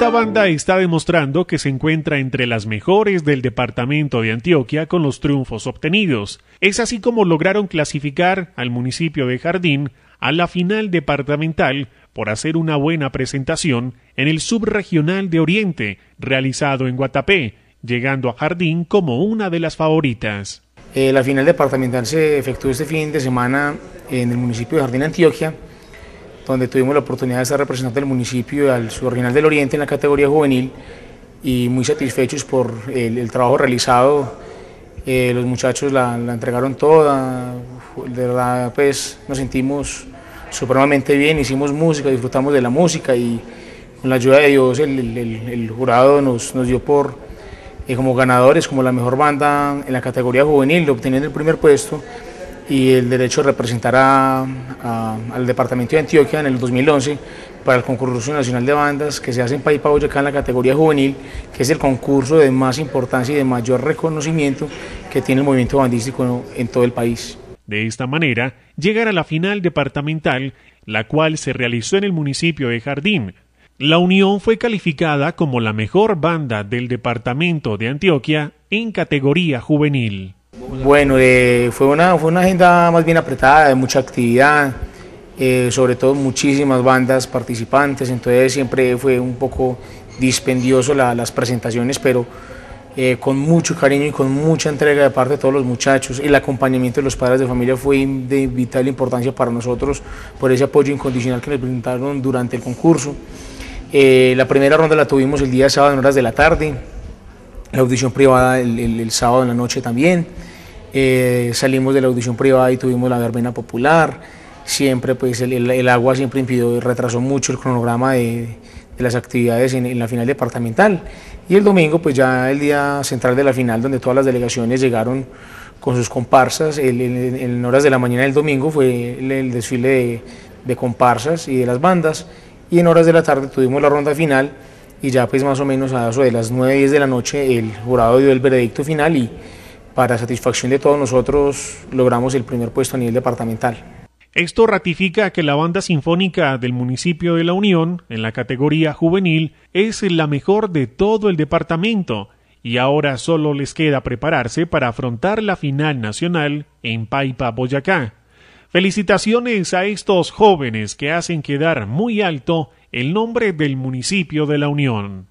Esta banda está demostrando que se encuentra entre las mejores del departamento de Antioquia con los triunfos obtenidos. Es así como lograron clasificar al municipio de Jardín a la final departamental por hacer una buena presentación en el subregional de Oriente, realizado en Guatapé, llegando a Jardín como una de las favoritas. La final departamental se efectuó este fin de semana en el municipio de Jardín, Antioquia, donde tuvimos la oportunidad de estar representando el municipio al subregional del Oriente en la categoría juvenil y muy satisfechos por el trabajo realizado. Los muchachos la entregaron toda, de verdad pues nos sentimos supremamente bien, hicimos música, disfrutamos de la música y con la ayuda de Dios el jurado nos dio como ganadores, como la mejor banda en la categoría juvenil, obteniendo el primer puesto y el derecho de representar al departamento de Antioquia en el 2011 para el concurso nacional de bandas que se hace en Paipa, Boyacá, en la categoría juvenil, que es el concurso de más importancia y de mayor reconocimiento que tiene el movimiento bandístico en todo el país. De esta manera, llegar a la final departamental, la cual se realizó en el municipio de Jardín. La Unión fue calificada como la mejor banda del departamento de Antioquia en categoría juvenil. Bueno, fue una agenda más bien apretada, de mucha actividad, sobre todo muchísimas bandas participantes, entonces siempre fue un poco dispendioso las presentaciones, pero con mucho cariño y con mucha entrega de parte de todos los muchachos. El acompañamiento de los padres de familia fue de vital importancia para nosotros por ese apoyo incondicional que nos brindaron durante el concurso. La primera ronda la tuvimos el día sábado en horas de la tarde, la audición privada el sábado en la noche también. Salimos de la audición privada y tuvimos la verbena popular. Siempre pues el agua siempre impidió y retrasó mucho el cronograma de las actividades en la final departamental. Y el domingo pues ya el día central de la final, donde todas las delegaciones llegaron con sus comparsas. En horas de la mañana del domingo fue el desfile de comparsas y de las bandas, y en horas de la tarde tuvimos la ronda final y ya pues más o menos a eso de las 9:10 de la noche el jurado dio el veredicto final y para satisfacción de todos nosotros logramos el primer puesto a nivel departamental. Esto ratifica que la banda sinfónica del municipio de La Unión, en la categoría juvenil, es la mejor de todo el departamento y ahora solo les queda prepararse para afrontar la final nacional en Paipa, Boyacá. Felicitaciones a estos jóvenes que hacen quedar muy alto el nombre del municipio de La Unión.